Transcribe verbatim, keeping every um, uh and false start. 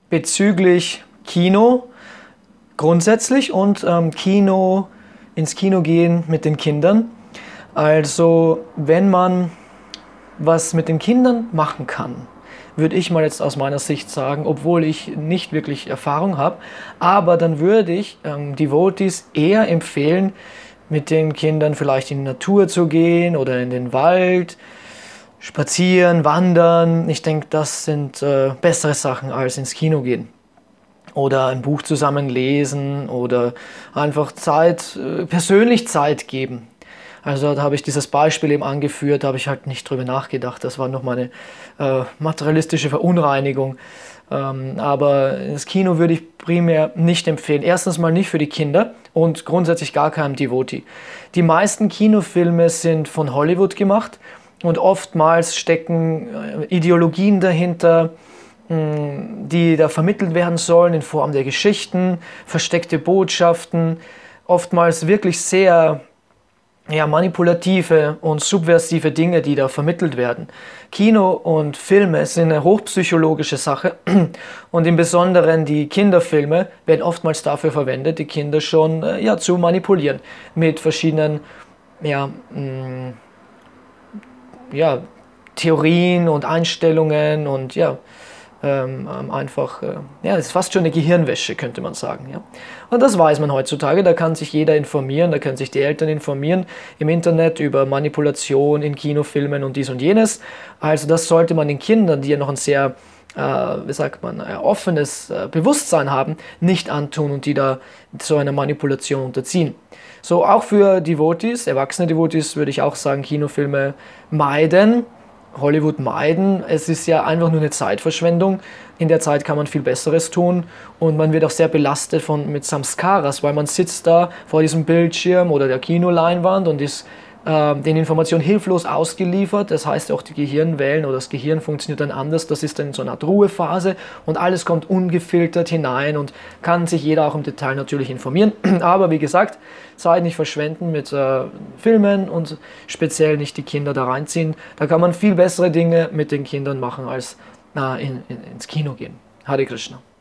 bezüglich Kino grundsätzlich und ähm, Kino, ins Kino gehen mit den Kindern. Also wenn man was mit den Kindern machen kann, würde ich mal jetzt aus meiner Sicht sagen, obwohl ich nicht wirklich Erfahrung habe, aber dann würde ich ähm, Devotees eher empfehlen, mit den Kindern vielleicht in die Natur zu gehen oder in den Wald, spazieren, wandern. Ich denke, das sind äh, bessere Sachen als ins Kino gehen. Oder ein Buch zusammen lesen oder einfach Zeit, äh, persönlich Zeit geben. Also da habe ich dieses Beispiel eben angeführt, da habe ich halt nicht drüber nachgedacht. Das war nochmal eine äh, materialistische Verunreinigung. Ähm, aber ins Kino würde ich primär nicht empfehlen. Erstens mal nicht für die Kinder und grundsätzlich gar keinem Devotee. Die meisten Kinofilme sind von Hollywood gemacht und oftmals stecken äh, Ideologien dahinter, mh, die da vermittelt werden sollen in Form der Geschichten, versteckte Botschaften, oftmals wirklich sehr ja, manipulative und subversive Dinge, die da vermittelt werden. Kino und Filme sind eine hochpsychologische Sache und im Besonderen die Kinderfilme werden oftmals dafür verwendet, die Kinder schon äh, ja, zu manipulieren mit verschiedenen ja, mh, ja, Theorien und Einstellungen und ja, Ähm, einfach, äh, ja, es ist fast schon eine Gehirnwäsche, könnte man sagen. Ja? Und das weiß man heutzutage, da kann sich jeder informieren, da können sich die Eltern informieren im Internet über Manipulation in Kinofilmen und dies und jenes. Also das sollte man den Kindern, die ja noch ein sehr, äh, wie sagt man, äh, offenes äh, Bewusstsein haben, nicht antun und die da so einer Manipulation unterziehen. So, auch für Devotees, erwachsene Devotees, würde ich auch sagen, Kinofilme meiden. Hollywood meiden. Es ist ja einfach nur eine Zeitverschwendung. In der Zeit kann man viel Besseres tun und man wird auch sehr belastet von, mit Samskaras, weil man sitzt da vor diesem Bildschirm oder der Kinoleinwand und ist äh, den Informationen hilflos ausgeliefert. Das heißt auch die Gehirnwellen oder das Gehirn funktioniert dann anders. Das ist dann so eine Art Ruhephase und alles kommt ungefiltert hinein und kann sich jeder auch im Detail natürlich informieren. Aber wie gesagt, Zeit nicht verschwenden mit äh, Filmen und speziell nicht die Kinder da reinziehen. Da kann man viel bessere Dinge mit den Kindern machen als äh, in, in, ins Kino gehen. Hare Krishna.